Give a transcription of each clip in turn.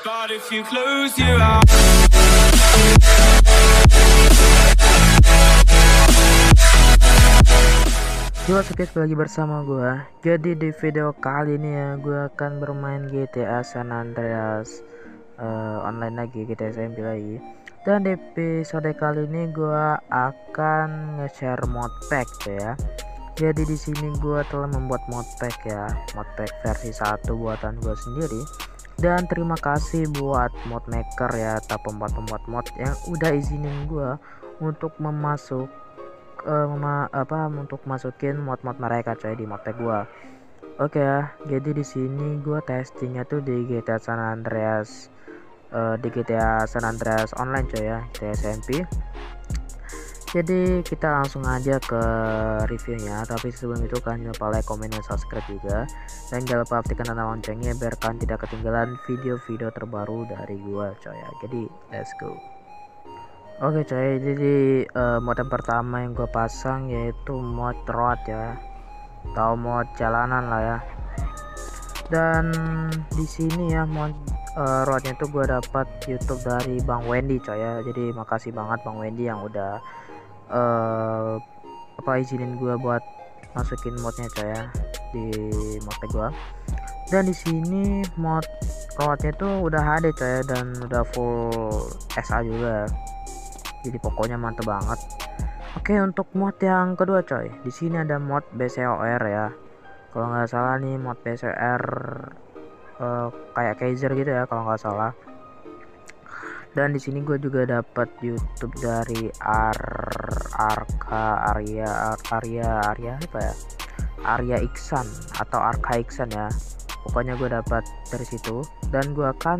But if you close your eyes. Oke, lagi bersama gua. Jadi di video kali ini ya, gua akan bermain GTA San Andreas online lagi, GTA SMP lagi. Dan di episode kali ini gua akan nge-share modpack ya. Jadi di sini gua telah membuat modpack ya, modpack versi 1 buatan gua sendiri. Dan terima kasih buat modmaker ya, atau pembuat mod yang udah izinin gua untuk untuk masukin mod-mod mereka coy di modpack gua. Oke ya, jadi di sini gua testingnya tuh di GTA San Andreas Online coy ya, GTA SMP. Jadi kita langsung aja ke reviewnya, tapi sebelum itu kalian lupa like, komen, dan subscribe juga, dan jangan lupa aktifkan tanda loncengnya biar kalian tidak ketinggalan video-video terbaru dari gua coy ya. Jadi let's go. Oke coy, jadi mod yang pertama yang gue pasang yaitu mod road ya, atau mod jalanan lah ya. Dan di sini ya mod roadnya itu gue dapat YouTube dari Bang Wendy coy ya. Jadi makasih banget Bang Wendy yang udah izinin gue buat masukin modnya coy ya di modpack gue. Dan di sini mod roadnya tuh udah HD coy ya, dan udah full SA juga. Jadi pokoknya mantep banget. Oke, untuk mod yang kedua coy, di sini ada mod BCOR ya. Kalau nggak salah nih mod BCOR kayak Kaiser gitu ya kalau nggak salah. Dan di sini gue juga dapat YouTube dari Arya Iksan atau Arka Iksan ya. Pokoknya gue dapat dari situ, dan gue akan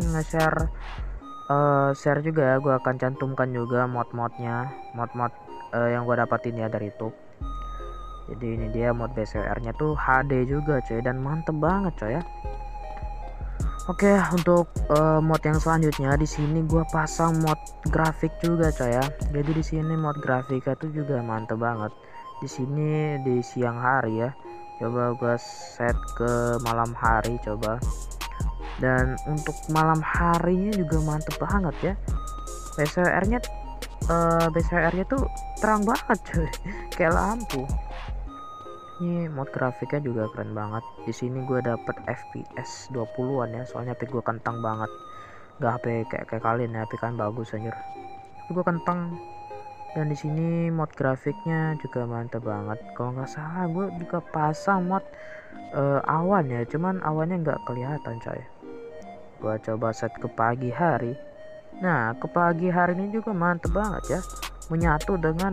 share juga ya. Gue akan cantumkan juga mod yang gue dapatin ya dari YouTube. Jadi ini dia mod BCR nya tuh HD juga coy, dan mantep banget coy ya. Oke, untuk mod yang selanjutnya di sini gue pasang mod grafik juga coy ya. Jadi di sini mod grafiknya tuh juga mantep banget. Di sini di siang hari ya. Coba gue set ke malam hari coba. Dan untuk malam harinya juga mantep banget ya. BCR-nya tuh terang banget coy, kayak lampu. Ini mod grafiknya juga keren banget. Di sini gue dapet FPS 20-an ya, soalnya HP gue kentang banget. Gak HP kayak kalian ya, HP kan bagus anjir. Tapi gue kentang. Dan di sini mod grafiknya juga mantep banget. Kalau nggak salah gue juga pasang mod awan ya, cuman awannya nggak kelihatan coy. Gua coba set ke pagi hari. Nah, ke pagi hari ini juga mantep banget ya, menyatu dengan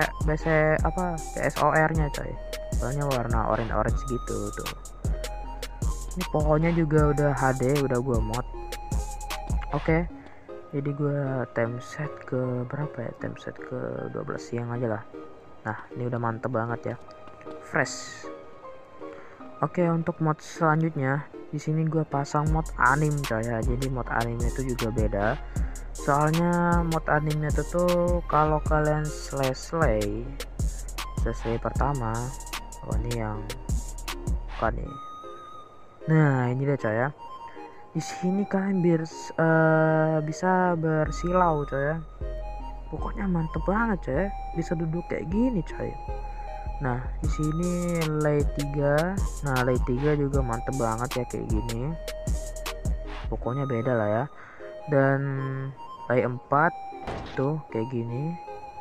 BSOR nya coy. Soalnya warna orange gitu tuh. Ini pohonnya juga udah HD, udah gua mod. Oke, jadi gua time set ke berapa ya, time set ke 12 siang aja lah. Nah, ini udah mantep banget ya, fresh. Oke, untuk mod selanjutnya di sini gue pasang mod anim coy ya. Jadi mod anime itu juga beda. Soalnya mod anime itu tuh kalau kalian slay pertama, oh ini yang bukan nih. Nah, ini deh coy ya. Di sini kalian bisa bersilau coy ya. Pokoknya mantep banget coy ya. Bisa duduk kayak gini coy. Nah, di sini lay 3. Nah, lay 3 juga mantep banget ya kayak gini. Pokoknya beda lah ya. Dan lay 4 tuh kayak gini.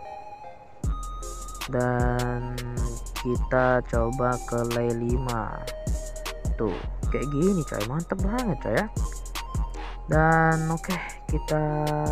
Dan kita coba ke lay 5. Tuh, kayak gini coy. Mantep banget coy ya. Dan oke, kita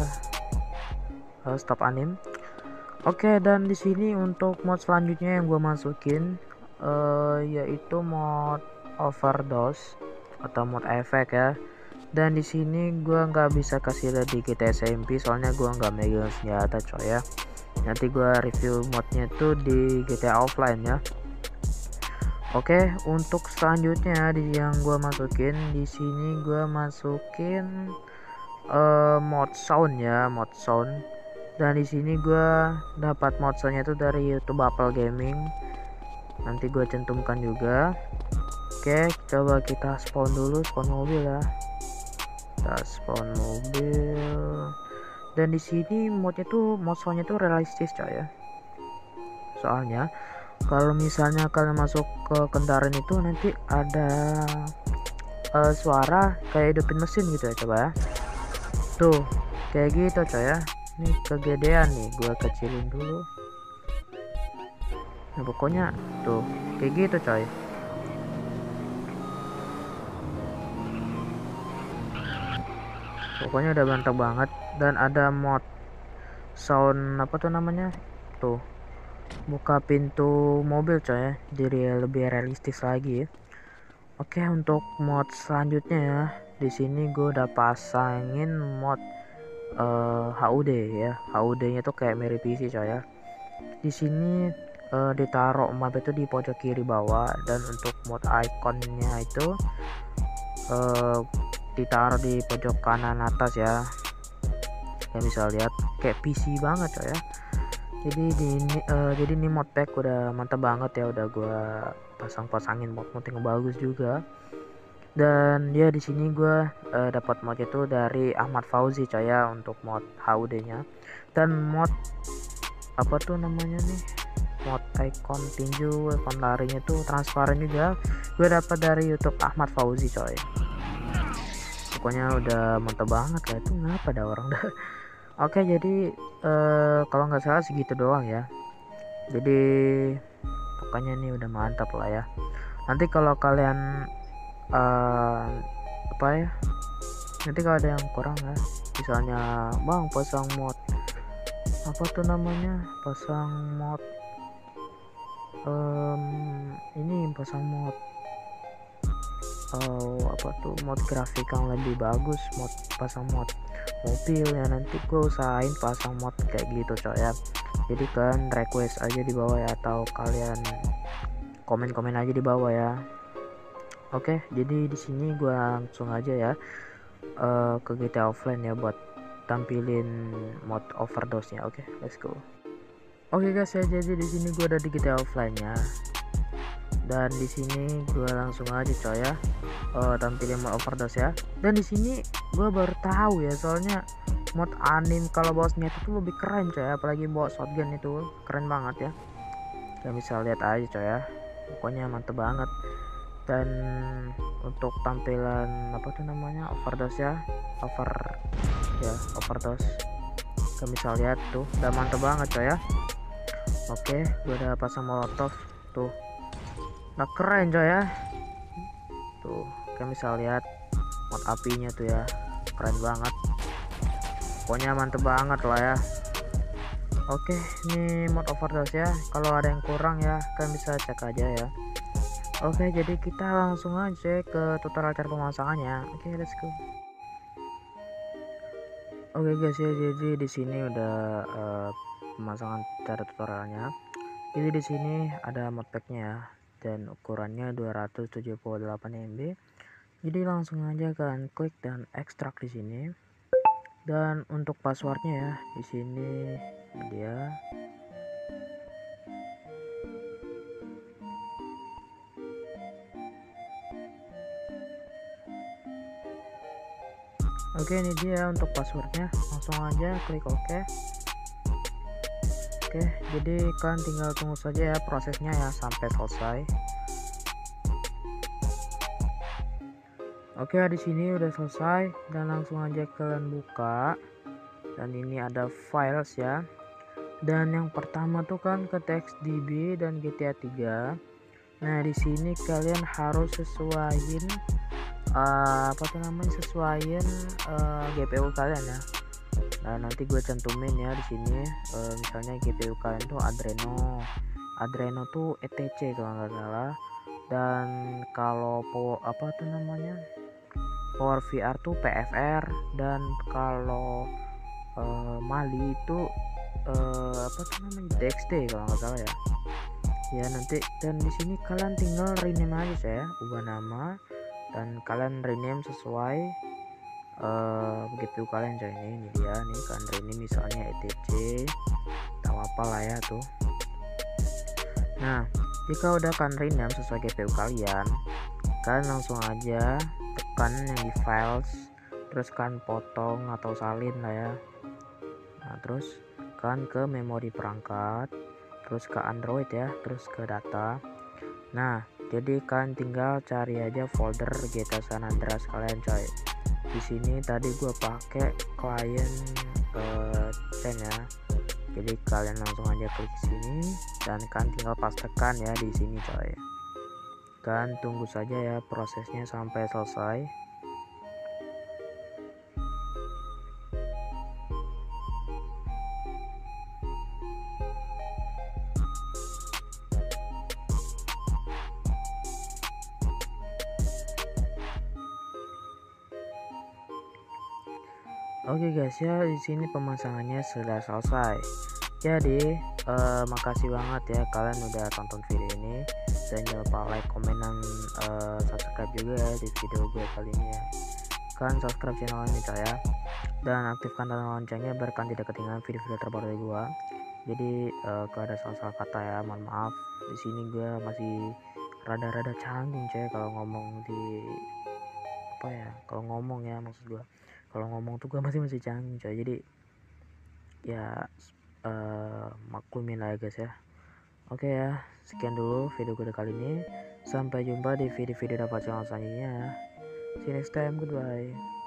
stop anim. Oke, dan di sini untuk mod selanjutnya yang gue masukin yaitu mod overdose atau mod efek ya. Dan di sini gue nggak bisa kasih lihat di GTA SMP soalnya gue nggak megang senjata coy ya. Nanti gue review modnya tuh di GTA Offline ya. Oke, untuk selanjutnya yang gue masukin di sini gue masukin mod sound ya, mod sound. Dan di sini gue dapat mod soundnya itu dari YouTube Apple Gaming. Nanti gue cantumkan juga. Oke, coba kita spawn dulu, spawn mobil ya. kita spawn mobil. Dan di sini modnya tuh mod soundnya tuh realistis coy ya. Soalnya kalau misalnya kalian masuk ke kendaraan itu nanti ada suara kayak hidupin mesin gitu ya, coba ya. Tuh kayak gitu coy ya. Ini kegedean nih, gua kecilin dulu. Nah pokoknya tuh kayak gitu coy. Pokoknya udah mantap banget. Dan ada mod sound apa tuh namanya, tuh buka pintu mobil coy ya, jadi lebih realistis lagi ya. Oke, untuk mod selanjutnya ya, di sini gue udah pasangin mod HUD ya. HUD nya tuh kayak mirip PC coy ya. Di sini ditaruh map itu di pojok kiri bawah, dan untuk mod ikonnya itu ditaruh di pojok kanan atas ya. Kalian bisa lihat kayak PC banget coy ya. Jadi ini mod pack udah mantap banget ya, udah gua pasangin mod-mod yang bagus juga. Dan ya di sini gua dapat mod itu dari Ahmad Fauzi coy ya untuk mod HUD-nya. Dan mod apa tuh namanya nih, mod icon tinju, icon larinya tuh transparan juga, gue dapat dari YouTube Ahmad Fauzi coy. Pokoknya udah mantap banget lah, itu ngapa ada orang dah. Oke, jadi kalau nggak salah segitu doang ya. Jadi pokoknya ini udah mantap lah ya. Nanti kalau kalian apa ya, nanti kalau ada yang kurang ya, misalnya bang pasang mod apa tuh namanya, pasang mod ini pasang mod apa tuh mod grafik yang lebih bagus, pasang mod mobil ya, nanti gue usahain pasang mod kayak gitu coy ya. Jadi kan request aja di bawah ya, atau kalian komen-komen aja di bawah ya. Oke, jadi di sini gue langsung aja ya ke GTA Offline ya buat tampilin mod overdose nya. Oke, let's go. Oke guys ya, jadi di sini gue ada di GTA Offline nya. Dan di sini gue langsung aja coy ya tampilin mod overdose ya. Dan di sini gue baru tahu ya, soalnya mod anim kalau bawa senjata itu lebih keren coy ya, apalagi bawa shotgun itu keren banget ya. Kalian bisa lihat aja coy ya, pokoknya mantep banget. Dan untuk tampilan apa tuh namanya overdose ya, overdose, kalian bisa lihat tuh udah mantep banget coy ya. Oke, gue udah pasang molotov tuh, nah keren coy ya. Tuh kalian bisa lihat mod apinya tuh ya, keren banget, pokoknya mantep banget lah ya. Oke, ini mod overdose ya, kalau ada yang kurang ya kalian bisa cek aja ya. Oke, jadi kita langsung aja ke tutorial cara pemasangannya. Oke, let's go. Oke guys ya, jadi di sini udah pemasangan cara tutorialnya. Jadi di sini ada modpacknya ya, dan ukurannya 278 MB. Jadi langsung aja kalian klik dan ekstrak di sini. Dan untuk passwordnya ya, di sini dia. Oke, ini dia untuk passwordnya, langsung aja klik OK. Oke, jadi kalian tinggal tunggu saja ya prosesnya ya sampai selesai. Oke, di sini udah selesai, dan langsung aja kalian buka. Dan ini ada files ya. Dan yang pertama tuh kan ke TXDB dan GTA 3. Nah, di sini kalian harus sesuaiin apa tuh namanya, sesuaiin GPU kalian ya. Nah, nanti gue cantumin ya di sini. Misalnya GPU kalian tuh Adreno tuh ETC kalau nggak salah. Dan kalau apa tuh namanya, Power VR tuh PFR. Dan kalau Mali itu apa tuh namanya, DXT kalau nggak salah ya. Ya nanti, dan di sini kalian tinggal rename aja saya, ubah nama, dan kalian rename sesuai begitu kalian coy. Ini dia nih, kalian rename misalnya ETC, tak apa lah ya tuh. Nah, jika udah kalian rename sesuai GPU kalian langsung aja tekan yang di files, terus kan potong atau salin lah ya. Nah terus kan ke memori perangkat, terus ke Android ya, terus ke data. Nah jadi kan tinggal cari aja folder GTA San Andreas kalian coy. Di sini tadi gue pakai klien Chen ya. Jadi kalian langsung aja klik sini dan kan tinggal pastekan ya di sini coy. Kan tunggu saja ya prosesnya sampai selesai. Oke guys ya, di sini pemasangannya sudah selesai. Jadi makasih banget ya kalian udah tonton video ini, dan jangan lupa like, komen, dan subscribe juga ya di video gue kali ini ya. Kan subscribe channel ini coy ya, dan aktifkan tanda loncengnya biar kalian tidak ketinggalan video-video terbaru dari gue. Jadi kalau ada salah-salah kata ya mohon maaf. Di sini gue masih rada-rada canggung coy kalau ngomong di apa ya, kalau ngomong ya maksud gue, kalau ngomong tuh gue masih canggung coy. Jadi ya maklumin lah ya guys ya. Oke ya, sekian dulu video gue kali ini. Sampai jumpa di video-video dapat channel selanjutnya. See you next time, goodbye.